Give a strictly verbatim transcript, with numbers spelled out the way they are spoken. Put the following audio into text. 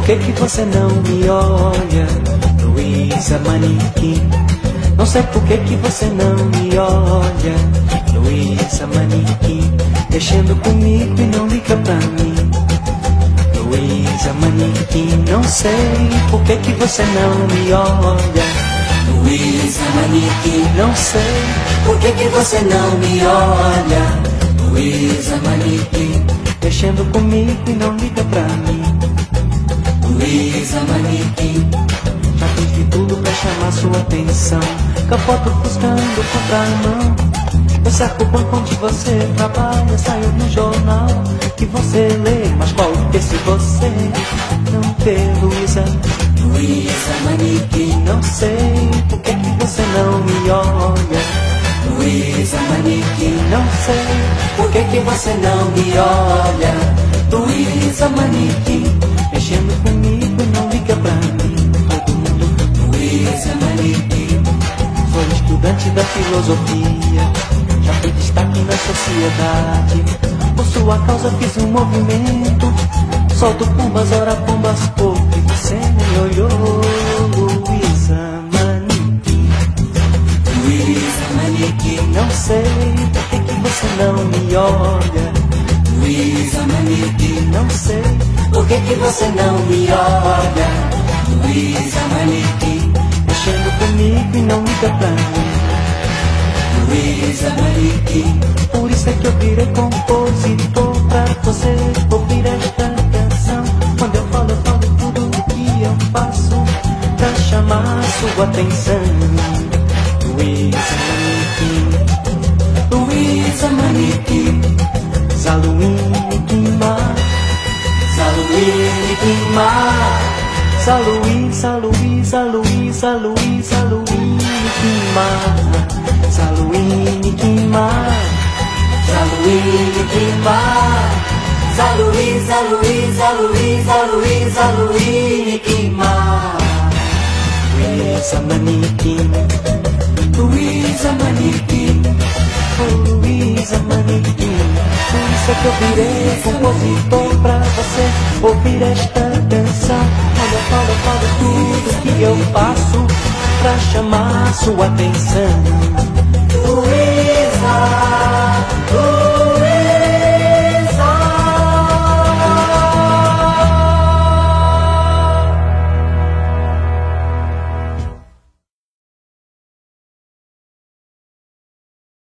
que que você não me olha, Luísa Manequim. Não sei por que que você não me olha, Luísa Manequim. Mexendo comigo e não liga pra mim, Luísa Manequim. Não sei por que que você não me olha, Luísa Manequim. Não sei por que que você não me olha, Luísa Manequim. Mexendo comigo e não liga pra mim, Luísa Manequim. Já fiz de tudo pra chamar sua atenção, capoto buscando contramão. Eu cerco o banco onde você trabalha, saiu no jornal que você lê, mas qual que se você não vê, Luísa? Luísa Manequim. Não sei por que que você não me olha, Luísa Manequim. Não sei por que que você não me olha, Luísa Manequim. Mexendo comigo e não liga pra mim, todo mundo, Luísa Manequim. Sou estudante da filosofia, já fui destaque na sociedade. Por sua causa fiz um movimento, solto pombas, ora pombas pouco, e você nem olhou, Luísa Manequim. Luísa Manequim. Não sei por que que você não me olha, Luísa Manequim. Não sei por que que você não me olha, Luísa Manequim. Mexendo comigo e não liga pra mim, Luísa Manequim. Por isso é que eu virei compositor, pra você ouvir esta canção. Quando eu falo, eu falo tudo o que eu faço pra chamar sua atenção, Luísa Manequim. Luísa Manequim. Zaluíne Quimar, Zaluíne Quimar, Zaluísa, Luísa, Luísa, Luísa, Luíne Quimar, Zaluíne Quimar, Zaluíne Quimar, Zaluísa, Luísa, Luísa, Luísa, Luíne Quimar. Luísa Manequim, Luísa Manequim, oh Luísa Manequim. Por isso é que eu virei compositor, pra você ouvir esta canção. Quando eu falo, eu falo tudo que eu faço pra chamar sua atenção,